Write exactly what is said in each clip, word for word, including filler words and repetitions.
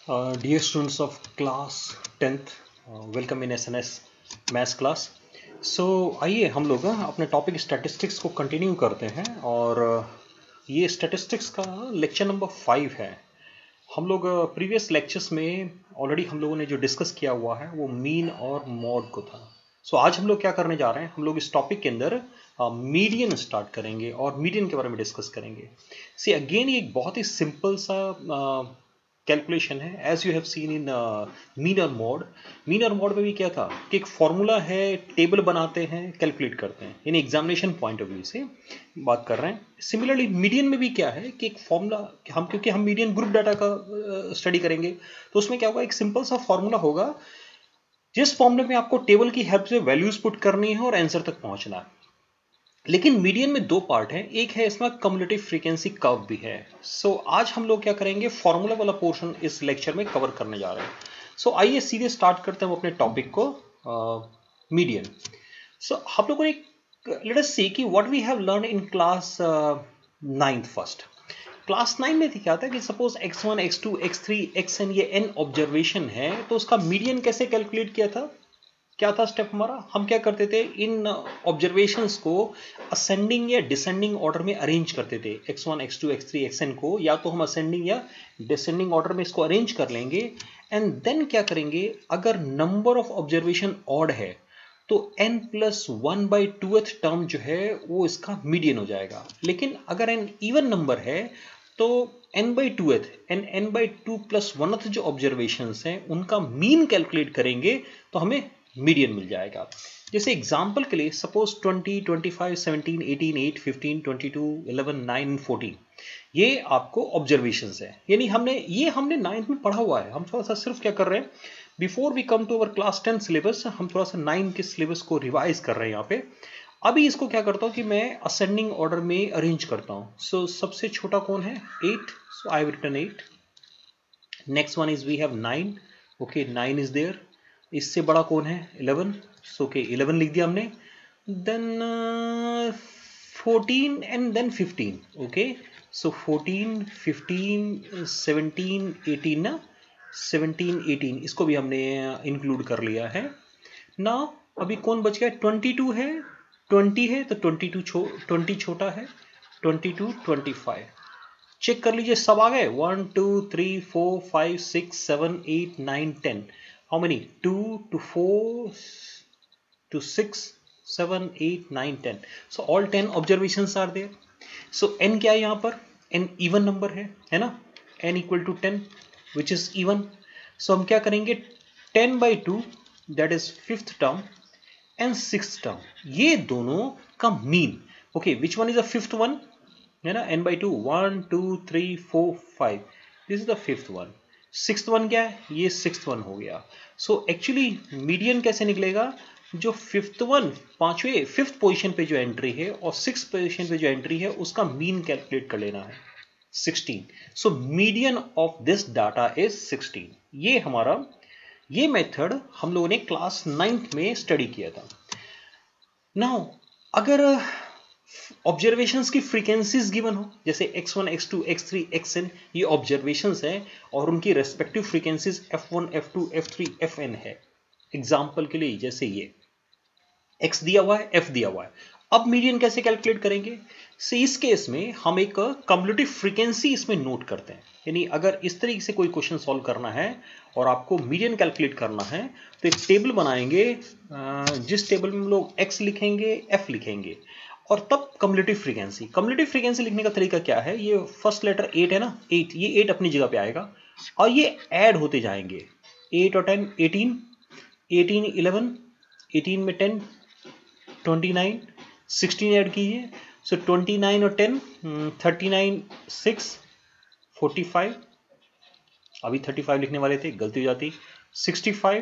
Uh, dear students of class tenth, uh, welcome in S N S maths class. So आइए हम लोग uh, अपने topic statistics को continue करते हैं और uh, ये स्टैटिस्टिक्स का लेक्चर नंबर फाइव है। हम लोग प्रीवियस uh, लेक्चर्स में ऑलरेडी हम लोगों ने जो डिस्कस किया हुआ है वो मीन और मॉड को था। सो so, आज हम लोग क्या करने जा रहे हैं, हम लोग इस टॉपिक के अंदर मीडियन uh, स्टार्ट करेंगे और मीडियन के बारे में डिस्कस करेंगे। सी अगेन ये एक बहुत ही सिंपल सा uh, कैलकुलेशन है, as you have seen in mean और मॉड। मीन और मॉड में भी क्या था कि एक फॉर्मूला है, टेबल बनाते हैं, कैलकुलेट करते हैं, यानी एग्जामिनेशन पॉइंट ऑफ व्यू से बात कर रहे हैं। सिमिलरली मीडियन में भी क्या है कि एक फॉर्मूला, हम क्योंकि हम मीडियन ग्रुप डाटा का स्टडी uh, करेंगे तो उसमें क्या होगा, एक सिंपल सा फॉर्मूला होगा जिस फॉर्मूले में आपको टेबल की हेल्प से वैल्यूज पुट करनी है और आंसर तक पहुंचना है। लेकिन मीडियन में दो पार्ट हैं, एक है इसमें कम्युलेटिव फ्रीक्वेंसी कर्व भी है। सो so, आज हम लोग क्या करेंगे, फॉर्मूला वाला पोर्शन इस लेक्चर में कवर करने जा रहे हैं। सो so, आइए सीधे स्टार्ट करते हैं अपने टॉपिक को, मीडियन। uh, सो so, हम लोगों ने लेट अस सी कि what we have learn in class ninth first. Class nine में क्या था कि suppose x one x two x three x n ये एन ऑब्जर्वेशन है, तो उसका मीडियन कैसे कैलकुलेट किया था, क्या था स्टेप हमारा, हम क्या करते थे, इन ऑब्जर्वेशंस को असेंडिंग या डिसेंडिंग ऑर्डर में अरेंज करते थे। X one x two x three x n को या तो हम असेंडिंग या डिसेंडिंग ऑर्डर में इसको अरेंज कर लेंगे एंड देन क्या करेंगे, अगर नंबर ऑफ ऑब्जर्वेशन ऑड है तो n plus one by twoth term जो है वो इसका मीडियन हो जाएगा। लेकिन अगर n इवन नंबर है तो n by twoth and n by two plus oneth जो ऑब्जर्वेशंस हैं उनका मीन कैलकुलेट करेंगे तो हमें मीडियन मिल जाएगा। जैसे एग्जांपल के लिए suppose twenty, twenty five, seventeen, eighteen, eight, fifteen, twenty two, eleven, nine, fourteen ये आपको ऑब्जर्वेशंस है, यानी हमने ये हमने नाइन्थ में पढ़ा हुआ है। हम थोड़ा सा सिर्फ क्या कर रहे हैं, before we come to our class ten syllabus, हम थोड़ा सा नाइन के सिलेबस को रिवाइज कर रहे हैं यहाँ पे। अभी इसको क्या करता हूँ कि मैं असेंडिंग ऑर्डर में अरेंज करता हूँ। सो so, सबसे छोटा कौन है, eight, so I have written eight. Next one is we have nine, okay nine is there. इससे बड़ा कौन है, इलेवन, सो के इलेवन लिख दिया हमने। Then fourteen and then fifteen, okay so fourteen, fifteen, seventeen, eighteen ना, सेवनटीन, एटीन इसको भी हमने इंक्लूड कर लिया है ना। अभी कौन बच गया, ट्वेंटी टू है, ट्वेंटी है तो ट्वेंटी टू छो ट्वेंटी छोटा है, twenty to, twenty five check कर लीजिए सब आ गए, one two three four five six seven eight nine ten. How many? two to four to six, seven, eight, nine, ten. So all ten observations are there. So n क्या है यहाँ पर, n even number है है ना, n equal to ten which is even. So हम क्या करेंगे, ten by two that is fifth term and sixth term, ये दोनों का mean. Okay, which one is the fifth one है ना, n by two, one, two, three, four, five. This is the fifth one. Sixth one क्या है, ये sixth one हो गया। सो एक्चुअली मीडियन कैसे निकलेगा, जो फिफ्थ वन पांचवे फिफ्थ पोजीशन पे जो एंट्री है और सिक्स पोजीशन पे जो एंट्री है उसका मीन कैलकुलेट कर लेना है, sixteen. So median of this data is sixteen. ये हमारा ये मेथड हम लोगों ने क्लास नाइन्थ में स्टडी किया था। नाउ अगर ऑब्जर्वेशंस की फ्रीक्वेंसीज गिवन हो, जैसे x one, x two, x three, x n ये ऑब्जर्वेशंस हैं और उनकी respective frequencies f one, f two, f three, f n है। एग्जांपल के लिए जैसे ये x दिया हुआ है, f दिया हुआ है। अब मीडियन कैसे कैलकुलेट करेंगे, so, इस केस में हम एक कम्युलेटिव फ्रीक्वेंसी इसमें नोट करते हैं। यानी अगर इस तरीके से कोई क्वेश्चन सॉल्व करना है और आपको मीडियन कैलकुलेट करना है तो एक टेबल बनाएंगे, जिस टेबल में हम लोग x लिखेंगे, f लिखेंगे और तब कम्युलेटिव फ्रीक्वेंसी। कम्युलेटिव फ्रीक्वेंसी लिखने का तरीका क्या है, ये फर्स्ट लेटर एट है ना, एट, ये एट अपनी जगह पे आएगा और ये ऐड होते जाएंगे, एट और ten, eighteen, eighteen, eleven, eighteen में ten, twenty nine, sixteen add कीजिए, सो ट्वेंटी नाइन और ten, thirty nine, six, forty five, अभी थर्टी फाइव लिखने वाले थे, गलती हो जाती, sixty five,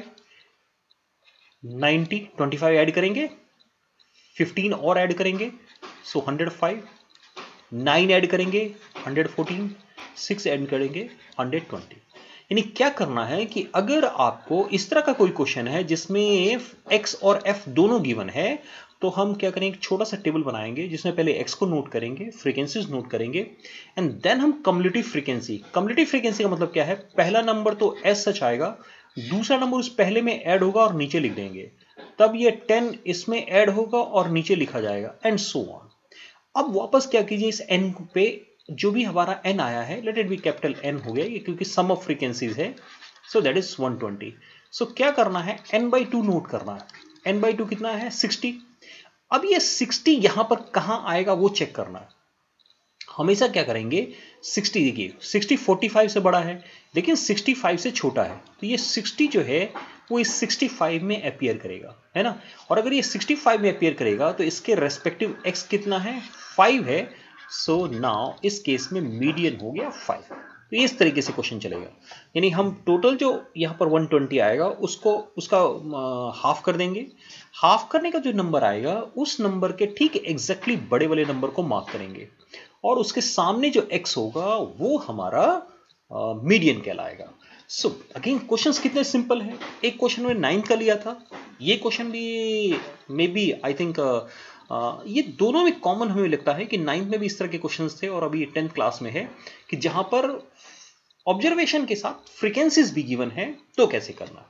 ninety, twenty five add करेंगे, फिफ्टीन और ऐड करेंगे, so hundred five, nine add करेंगे, हंड्रेड फोर्टीन, सिक्स ऐड करेंगे, हंड्रेड ट्वेंटी। यानी क्या करना है कि अगर आपको इस तरह का कोई क्वेश्चन है जिसमें x और f दोनों गिवन है तो हम क्या करेंगे, एक छोटा सा टेबल बनाएंगे जिसमें पहले x को नोट करेंगे, फ्रीक्वेंसीज नोट करेंगे, एंड देन हम कम्युलेटिव फ्रीक्वेंसी, कम्युलेटिव फ्रीक्वेंसी का मतलब क्या है, पहला नंबर तो एज सच आएगा, दूसरा नंबर उस पहले में ऐड होगा और नीचे लिख देंगे, तब ये टेन इसमें ऐड होगा और नीचे लिखा जाएगा, एंड सो ऑन। अब वापस क्या कीजिए, इस n पे जो भी हमारा n आया है, let it be capital N हो गया ये, क्योंकि सम ऑफ फ्रीक्वेंसीज है, so that is one twenty. So क्या करना है, n बाई टू नोट करना है। n बाई टू कितना है, सिक्सटी। अब ये सिक्सटी यहां पर कहां आएगा वो चेक करना है। हमेशा क्या करेंगे, सिक्सटी, देखिए सिक्सटी फोर्टी फाइव से बड़ा है लेकिन सिक्सटी फाइव से छोटा है, तो ये सिक्सटी जो है वो इस सिक्सटी फाइव में अपीयर करेगा, है ना। और अगर ये सिक्सटी फाइव में अपीयर करेगा तो इसके रेस्पेक्टिव x कितना है, फाइव है। सो नाउ इस केस में मीडियन हो गया फाइव। तो इस तरीके से क्वेश्चन चलेगा, यानी हम टोटल जो यहाँ पर वन ट्वेंटी आएगा उसको उसका हाफ कर देंगे, हाफ करने का जो नंबर आएगा उस नंबर के ठीक एग्जैक्टली बड़े वाले नंबर को मार्क करेंगे, और उसके सामने जो x होगा वो हमारा मीडियन uh, कहलाएगा। सो अगेन क्वेश्चंस कितने सिंपल है, एक क्वेश्चन में नाइन्थ का लिया था, ये क्वेश्चन भी मे बी आई थिंक ये दोनों में कॉमन हमें लगता है कि नाइन्थ में भी इस तरह के क्वेश्चंस थे, और अभी टेंथ क्लास में है कि जहां पर ऑब्जर्वेशन के साथ फ्रीक्वेंसीज भी गिवन है, तो कैसे करना।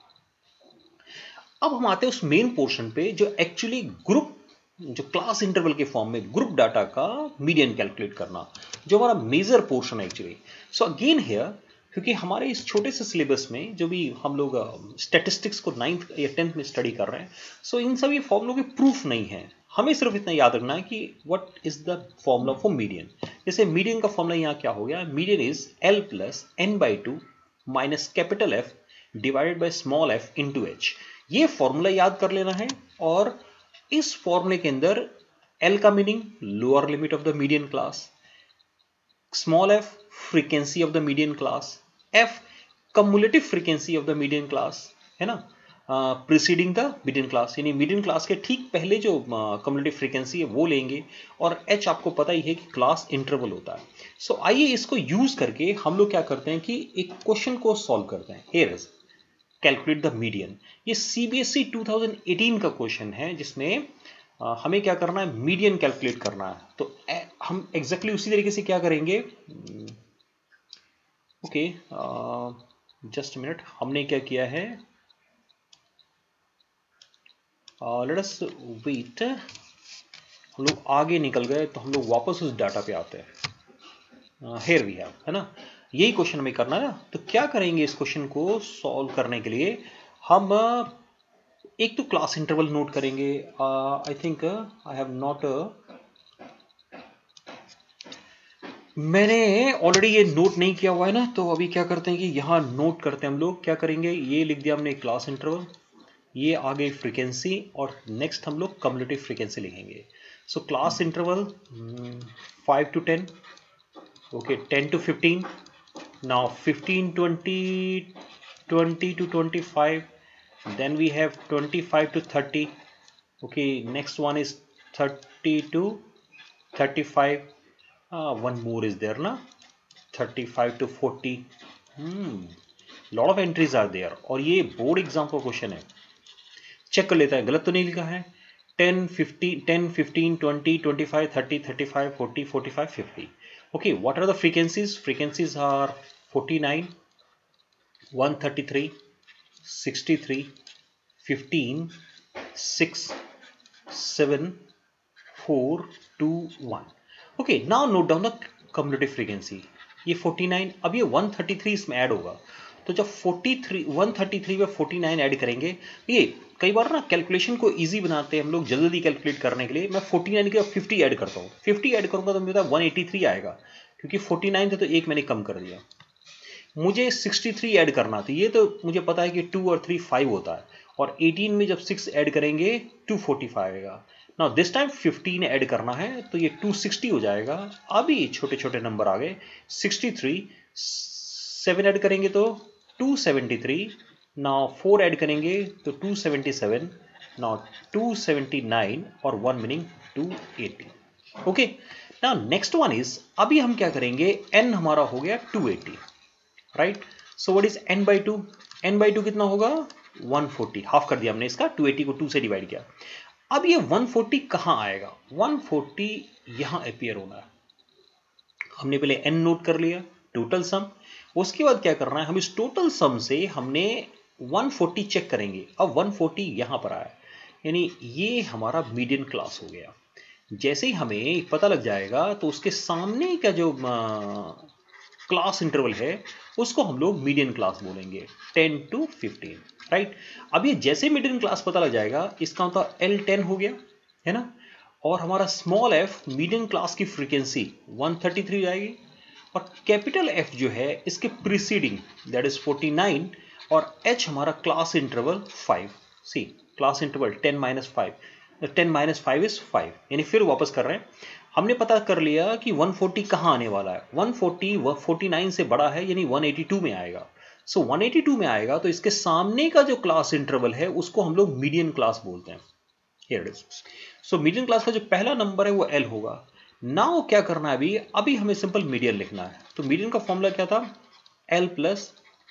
अब हम आते हैं उस मेन पोर्शन पे जो एक्चुअली ग्रुप, जो क्लास इंटरवल के फॉर्म में ग्रुप डाटा का मीडियन कैलकुलेट करना, जो हमारा मेजर पोर्शन है एक्चुअली। सो अगेन हियर, क्योंकि हमारे इस छोटे से सिलेबस में जो भी हम लोग स्टैटिस्टिक्स को नाइन्थ या टेंथ में स्टडी कर रहे हैं, सो इन सभी फॉर्मूलों के प्रूफ नहीं है, हमें सिर्फ इतना याद रखना है कि what is the formula for median. जैसे मीडियन का फॉर्मूला यहाँ क्या हो गया, median is L plus n by two minus capital F divided by small f into h. ये फॉर्मूला याद कर लेना है, और इस फॉर्मूले के अंदर एल का meaning lower limit of the median class, small f frequency of the median class, F cumulative frequency of the median class, है ना, प्रीसीडिंग द मीडियन क्लास, यानी मीडियन क्लास के ठीक पहले जो कम्युलेटिव फ्रीक्वेंसी है वो लेंगे, और एच आपको पता ही है कि क्लास इंटरवल होता है। सो so, आइए इसको यूज करके हम लोग क्या करते हैं कि एक क्वेश्चन को सॉल्व करते हैं। Here is calculate the median. ये सीबीएसई टू थाउजेंड एटीन का क्वेश्चन है जिसमें आ, हमें क्या करना है, मीडियन कैलकुलेट करना है। तो ए, हम एग्जैक्टली उसी तरीके से क्या करेंगे, ओके जस्ट मिनट, हमने क्या किया है, लेट अस वेट, हम लोग आगे निकल गए तो हम लोग वापस उस डाटा पे आते हैं। हियर वी हैव, है ना, यही क्वेश्चन हमें करना है ना। तो क्या करेंगे, इस क्वेश्चन को सॉल्व करने के लिए हम uh, एक तो क्लास इंटरवल नोट करेंगे। I think I have not, मैंने ऑलरेडी ये नोट नहीं किया हुआ है ना, तो अभी क्या करते हैं कि यहाँ नोट करते हैं हम लोग। क्या करेंगे, ये लिख दिया हमने क्लास इंटरवल, ये आ गई फ्रीक्वेंसी, और नेक्स्ट हम लोग कम्युलेटिव फ्रीक्वेंसी लिखेंगे। So class interval five to ten, okay ten to fifteen, now fifteen twenty, twenty to twenty five, then we have twenty-five to thirty, okay next one is thirty to thirty-five, uh, one more is there na, thirty-five to forty, hmm lot of entries are there। और ये board exam का question है, check कर लेता है गलत तो नहीं लिखा है। Ten fifty, ten fifteen twenty twenty five thirty thirty five forty forty five fifty. Okay what are the frequencies, frequencies are forty nine, one thirty three, sixty three, fifteen, six, seven, four, two, one. Okay now note down the cumulative frequency. ये forty nine, अब ये one thirty three इसमें add होगा, तो जब forty three, one thirty three में forty nine add करेंगे, ये कई बार ना कैलकुलेशन को इजी बनाते हैं हम लोग जल्दी कैलकुलेट करने के लिए। मैं फोर्टी नाइन के फिफ्टी ऐड करता हूँ, फिफ्टी ऐड करूँगा तो मेरा वन एटी थ्री आएगा, क्योंकि फोर्टी नाइन थे तो एक मैंने कम कर दिया। मुझे सिक्सटी थ्री ऐड करना था, ये तो मुझे पता है कि टू और थ्री फाइव होता है, और एटीन में जब सिक्स ऐड करेंगे टू फोर्टी फाइव आएगा। Now this time fifteen add करना है तो ये टू सिक्सटी हो जाएगा। अभी छोटे छोटे नंबर आ गए, सिक्सटी थ्री, सेवन ऐड करेंगे तो two seventy three, now four add करेंगे तो two seventy seven, now two seventy nine, और one meaning two eighty. Okay now next one is, अभी हम क्या करेंगे, n हमारा हो गया two eighty, right. So what is n by two, n by two कितना होगा, वन फोर्टी, हाफ कर दिया हमने इसका, टू एटी को टू से डिवाइड किया। अब ये वन फोर्टी कहां आएगा? वन फोर्टी यहां अपीयर होना है। हमने पहले n नोट कर लिया, टोटल सम। उसके बाद क्या करना है, हम इस टोटल सम से हमने वन फोर्टी चेक करेंगे। अब वन फोर्टी यहां पर आया, यानी ये हमारा मीडियन क्लास हो गया। जैसे ही हमें पता लग जाएगा तो उसके सामने का जो क्लास इंटरवल है उसको हम लोग मीडियन क्लास बोलेंगे, टेन टू फिफ्टीन, राइट। अब ये जैसे मीडियन क्लास पता लग जाएगा, इसका मतलब एल टेन हो गया, है ना। और हमारा स्मॉल एफ मीडियन क्लास की फ्रीक्वेंसी वन थर्टी थ्री जाएगी, और कैपिटल एफ जो है इसके preceding that is forty nine, और एच हमारा class interval five. See class interval ten minus five, ten minus five is five, यानी फिर वापस कर रहे हैं। हमने पता कर लिया कि वन फोर्टी कहां आने वाला है। वन फोर्टी फोर्टी नाइन से बड़ा है, यानी वन एटी टू में आएगा। So so, one eighty two में आएगा तो इसके सामने का जो क्लास इंटरवल है उसको हम लोग मीडियन क्लास बोलते हैं। Here it is. So median class का जो पहला नंबर है वो L होगा। नाउ क्या करना है, अभी अभी हमें सिंपल मीडियन लिखना है। तो मीडियन का फॉर्मूला क्या था, L plus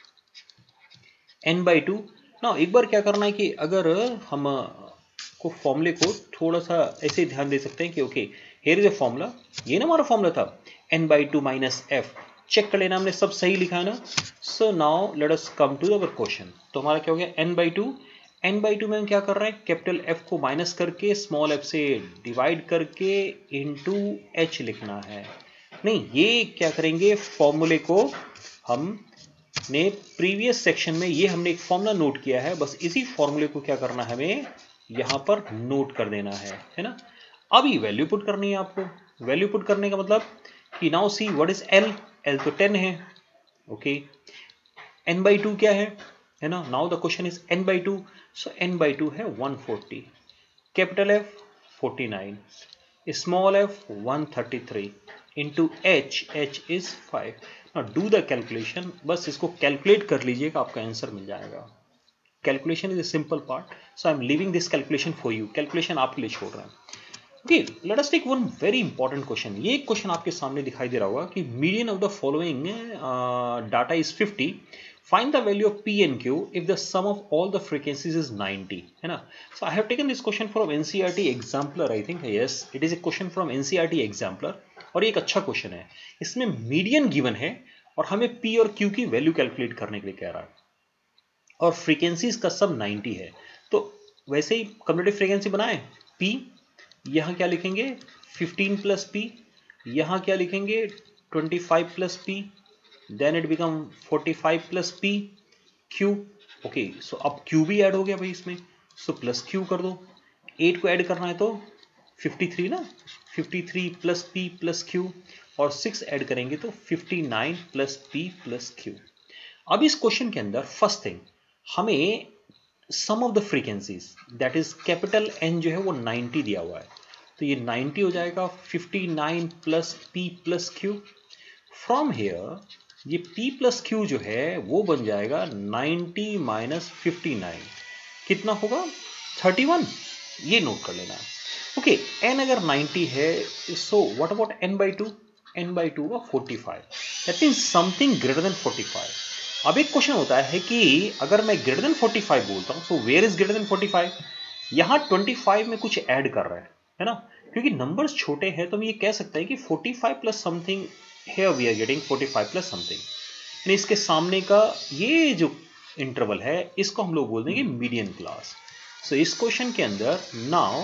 n by two. Now एक बार क्या करना है कि अगर हम को फॉर्मूले को थोड़ा सा ऐसे ध्यान दे सकते हैं कि okay here is a formula, ये ना हमारा फॉर्मूला था n by two minus F. चेक कर लेना हमने सब सही लिखा है ना। So now let us come to our question. तो हमारा क्या हो गया, n by two. n by two में हम क्या कर रहे हैं, कैपिटल F को माइनस करके स्मॉल f से डिवाइड करके इनटू h लिखना है। नहीं, ये क्या करेंगे, फॉर्मूले को हमने प्रीवियस सेक्शन में ये हमने एक फॉर्मूला नोट किया है, बस इसी फॉर्मूले को क्या करना है, हमें यहां पर नोट कर देना है, है ना। अभी वैल्यू पुट करनी है आपको। वैल्यू पुट करने का मतलब कि now see what is L, L तो टेन है, ओके। n बाई टू क्या है, है ना। Now the question is n by two, so n by two है one forty, capital F forty nine, small f one thirty three, into h, h is five. Now do the calculation, बस इसको calculate कर लीजिएगा, आपका answer मिल जाएगा। Calculation is a simple part, so I am leaving this calculation for you. Calculation आपके लिए छोड़ रहे हैं। Okay, let us take one very important question. ये क्वेश्चन आपके सामने दिखाई दे रहा होगा कि median of the following data is fifty, find the value of P and Q if the sum of all the frequencies is ninety, है ना। So I have taken this question from N C E R T Exemplar, I think, yes, it is a question from N C E R T Exemplar, और ये एक अच्छा question है। इसमें median given है और हमें P और Q की वैल्यू कैलकुलेट करने के लिए कह रहा है, और फ्रीक्वेंसीज का सम नाइंटी है। तो वैसे ही कम्यूटेटिव फ्रीक्वेंसी बनाए, P यहाँ क्या लिखेंगे, फिफ्टीन प्लस P, यहाँ क्या लिखेंगे, twenty five plus P, then it become forty five plus P, Q, okay, so अब Q भी ऐड हो गया भाई इसमें, so plus Q कर दो। एट को ऐड करना है तो फिफ्टी थ्री ना, fifty three plus P plus Q, और सिक्स ऐड करेंगे तो fifty nine plus P plus Q। अब इस क्वेश्चन के अंदर फर्स्ट थिंग हमें sum of the frequencies that is capital N जो है वो नाइंटी दिया हुआ है, तो ये नाइंटी हो जाएगा, fifty nine plus P plus Q। From here ये P प्लस Q जो है वो बन जाएगा नाइंटी माइनस फिफ्टी नाइन, कितना होगा, थर्टी वन। ये नोट कर लेना है। ओके, n अगर नाइंटी है, so what about n by two, n by two का forty five, that means something greater than forty five. अब एक क्वेश्चन होता है कि अगर मैं ग्रेटर देन फोर्टी फाइव बोलता हूँ, so where is greater than forty five, यहाँ ट्वेंटी फाइव में कुछ ऐड कर रहा है, है ना। क्योंकि नंबर्स छोटे हैं तो हम ये कह सकते हैं कि forty five plus something, here we are getting forty five plus something, यानी इसके सामने का ये जो इंटरवल है इसको हम लोग बोल देंगे मीडियन क्लास। सो इस क्वेश्चन के अंदर now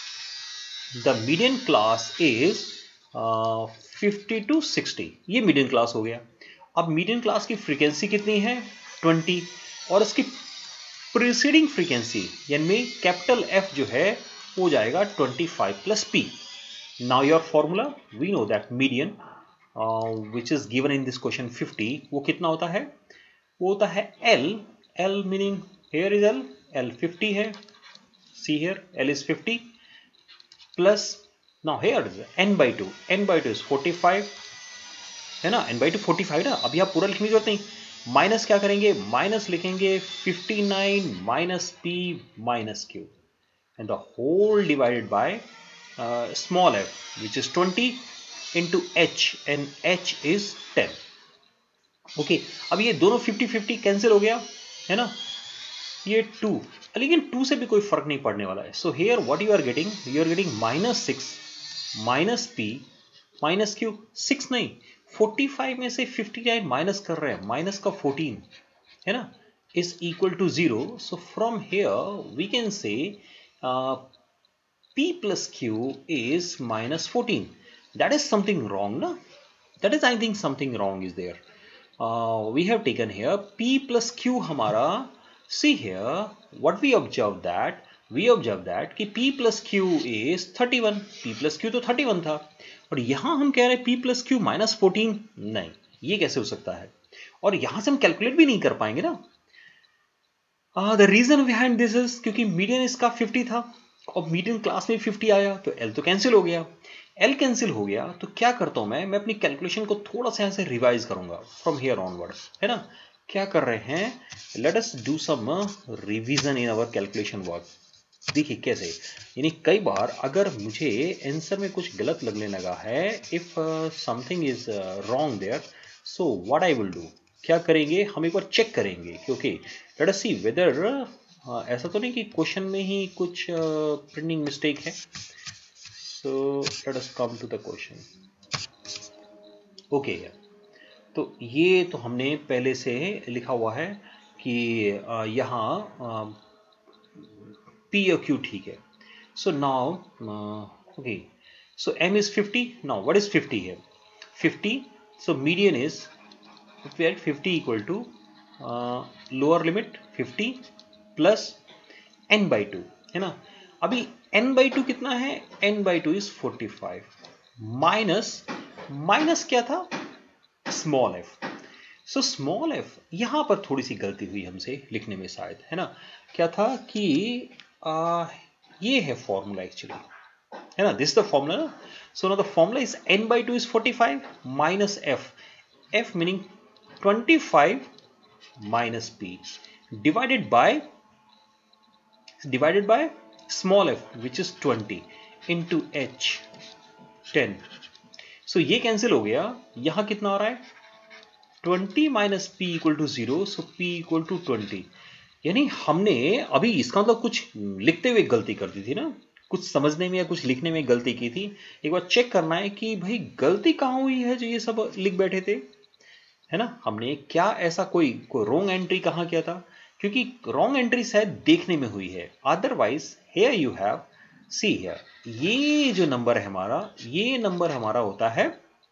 the median class is fifty two sixty, ये मीडियन क्लास हो गया। अब मीडियन क्लास की फ्रीक्वेंसी कितनी है, ट्वेंटी, और इसकी प्रीसीडिंग फ्रीक्वेंसी यानी कैपिटल F जो है वो जाएगा twenty five plus P। Now your formula, we know that median Uh, which is given in this question fifty, वो कितना होता है, वो होता है L, L meaning here is L, L fifty है, see here L is fifty plus now here is N by two, N by two is forty five, है ना, N by two forty five ना। अभी आप पूरा लिखने की जरूरत नहीं, माइनस क्या करेंगे, माइनस लिखेंगे fifty nine minus P minus Q and the whole divided by uh, small f which is twenty into h and h is ten. Okay, अब ये दोनों फिफ्टी फिफ्टी कैंसिल हो गया, है ना, ये टू लेकिन टू से भी कोई फर्क नहीं पड़ने वाला है. So here what you are getting, you are getting minus six minus P minus Q. Six नहीं, फोर्टी फाइव में से फिफ्टी नाइन माइनस कर रहे हैं, माइनस का फोर्टीन है ना, is equal to zero. So from here we can say p plus q is minus fourteen. That is something wrong, na? That is, I think, something wrong is there. Uh, we have taken here p plus q हमारा. See here, what we observe that we observe that कि p plus q is thirty-one. p plus q तो thirty-one था, और यहाँ हम कह रहे हैं p plus q minus fourteen. नहीं, ये कैसे हो सकता है? और यहाँ से हम कैलकुलेट भी नहीं कर पाएंगे ना. The reason behind this is क्योंकि मीडियन इसका फिफ्टी था और मीडियन क्लास में फिफ्टी आया, तो L तो कैंसिल हो गया. L कैंसिल हो गया तो क्या करता हूं मैं मैं अपनी कैलकुलेशन को थोड़ा सा यहाँ से रिवाइज करूंगा फ्रॉम हियर ऑनवर्ड, है ना. क्या कर रहे हैं, let us do some revision in our calculation work. देखिए कैसे, यानी कई बार अगर मुझे आंसर में कुछ गलत लगने लगा है, if something is wrong there, so what I will do, क्या करेंगे, हम एक बार चेक करेंगे क्योंकि लेट अस सी वेदर ऐसा तो नहीं कि क्वेश्चन में ही कुछ प्रिंटिंग uh, मिस्टेक है. So let us come to the question. Okay, तो ये तो हमने पहले से लिखा हुआ है कि uh, यहाँ पी और क्यू ठीक है. So now okay, so M is fifty. Now what is fifty है, fifty. So median is fifty equal to lower limit fifty plus n by two, है ना. अभी n बाई टू कितना है, n by two is forty five minus minus क्या था, small f. So small f, यहां पर थोड़ी सी गलती हुई हमसे लिखने में शायद, है ना. क्या था कि आ, ये है फॉर्मूला एक्चुअली, है ना, दिस द फॉर्मूला ना. So now the formula is n by two is forty five minus f, f meaning twenty five minus p divided by divided by small f which is twenty into h ten. so ये cancel हो गया, यहां कितना आ रहा है, twenty minus p equal to zero, so p equal to twenty. यानी हमने अभी इसका मतलब कुछ लिखते हुए गलती कर दी थी ना, कुछ समझने में या कुछ लिखने में गलती की थी. एक बार चेक करना है कि भाई गलती कहां हुई है जो ये सब लिख बैठे थे, है ना. हमने क्या ऐसा कोई कोई रॉन्ग एंट्री कहाँ किया था, क्योंकि रॉन्ग एंट्री शायद देखने में हुई है. Otherwise here you have see here, ये जो नंबर है हमारा, ये नंबर हमारा होता है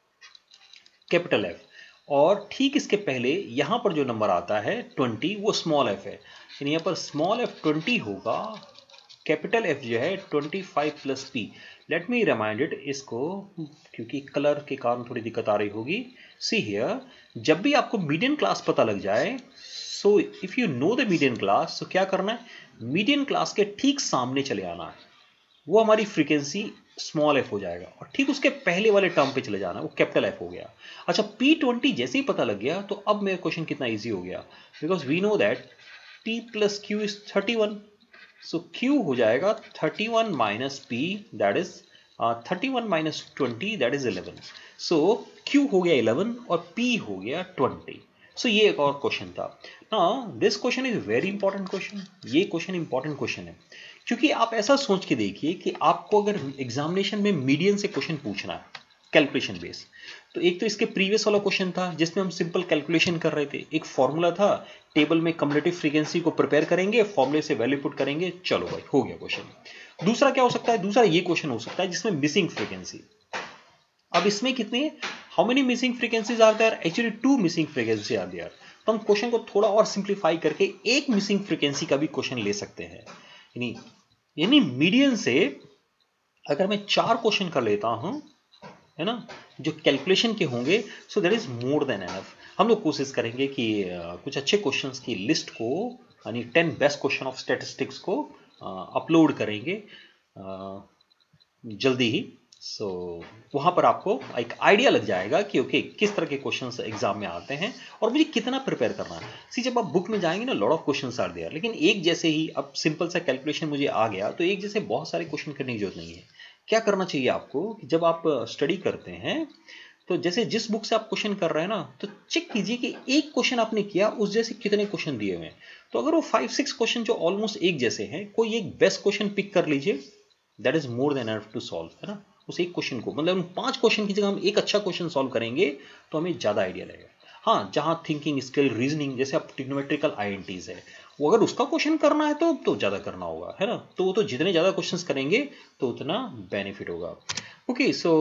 कैपिटल एफ, और ठीक इसके पहले यहां पर जो नंबर आता है ट्वेंटी, वो स्मॉल एफ है. यानी यहाँ पर स्मॉल एफ ट्वेंटी होगा, कैपिटल एफ जो है twenty five plus P. Let me remind it इसको, क्योंकि कलर के कारण थोड़ी दिक्कत आ रही होगी. सी हियर, जब भी आपको मीडियन क्लास पता लग जाए, so if you know the median class, तो क्या करना है, मीडियन क्लास के ठीक सामने चले आना है, वो हमारी फ्रीक्वेंसी स्मॉल एफ हो जाएगा, और ठीक उसके पहले वाले टर्म पे चले जाना, वो कैपिटल एफ हो गया. अच्छा, पी ट्वेंटी जैसे ही पता लग गया, तो अब मेरा क्वेश्चन कितना ईजी हो गया, because we know that P plus Q is thirty one. So Q हो जाएगा thirty one minus P, that is thirty one minus twenty, that is eleven. So Q हो गया इलेवन और P हो गया ट्वेंटी. सो so, ये एक और क्वेश्चन था. Now this question is very important question. ये क्वेश्चन इंपॉर्टेंट क्वेश्चन है क्योंकि आप ऐसा सोच के देखिए कि आपको अगर एग्जामिनेशन में मीडियन से क्वेश्चन पूछना है कैलकुलेशन बेस, तो एक तो इसके प्रीवियस वाला क्वेश्चन था जिसमें हम सिंपल कैलकुलेशन कर रहे थे, एक फॉर्मूला था, टेबल में कम्युलेटिव फ्रीक्वेंसी को प्रिपेयर करेंगे, फॉर्मूले से वैल्यू पुट करेंगे, चलो भाई हो गया क्वेश्चन. दूसरा क्या हो सकता है, दूसरा ये क्वेश्चन हो सकता है जिसमें मिसिंग फ्रीक्वेंसी. अब इसमें कितनी है, how many missing frequencies are there, actually two missing frequency are there. तो हम क्वेश्चन को थोड़ा और सिंप्लीफाई करके एक मिसिंग फ्रीक्वेंसी का भी क्वेश्चन ले सकते हैं. यानी यानी मीडियन से अगर मैं चार क्वेश्चन कर लेता हूं, है ना, जो कैलकुलेशन के होंगे, so that is more than enough. हम लोग कोशिश करेंगे कि uh, कुछ अच्छे क्वेश्चंस की लिस्ट को, यानी ten best question of statistics को अपलोड uh, करेंगे uh, जल्दी ही. सो so, वहां पर आपको एक आइडिया लग जाएगा कि ओके okay, किस तरह के क्वेश्चंस एग्जाम में आते हैं और मुझे कितना प्रिपेयर करना है. सी, जब आप बुक में जाएंगे ना, lot of questions are there, लेकिन एक जैसे ही अब सिंपल सा कैलकुलेशन मुझे आ गया, तो एक जैसे बहुत सारे क्वेश्चन करने की जरूरत नहीं है. क्या करना चाहिए आपको कि जब आप स्टडी करते हैं तो जैसे जिस बुक से आप क्वेश्चन कर रहे हैं ना, तो चेक कीजिए कि एक क्वेश्चन आपने किया उस जैसे कितने क्वेश्चन दिए हुए हैं। तो अगर वो फाइव सिक्स क्वेश्चन जो ऑलमोस्ट एक जैसे हैं, कोई एक बेस्ट क्वेश्चन पिक कर लीजिए, that is more than enough to solve, है ना। उस एक क्वेश्चन को, मतलब उन पांच क्वेश्चन की जगह हम एक अच्छा क्वेश्चन सॉल्व करेंगे तो हमें ज्यादा आइडिया लगेगा। हाँ, जहाँ थिंकिंग स्किल, रीजनिंग, जैसे आप ट्रिग्नोमेट्रिकल आईएनटीज है, वो अगर उसका क्वेश्चन करना है तो तो ज़्यादा करना होगा, है ना। तो वो तो जितने ज़्यादा क्वेश्चंस करेंगे तो उतना बेनिफिट होगा। Okay, so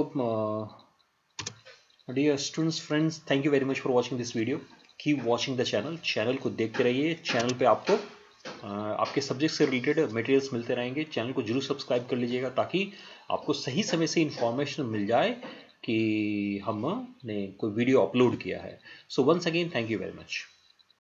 dear students, friends, thank you very much for watching this video. Keep watching the channel, channel को देखते रहिए। चैनल पे आपको uh, आपके सब्जेक्ट से रिलेटेड मटेरियल्स मिलते रहेंगे। चैनल को जरूर सब्सक्राइब कर लीजिएगा ताकि आपको सही समय से इंफॉर्मेशन मिल जाए कि हमने कोई वीडियो अपलोड किया है। So once again, thank you very much.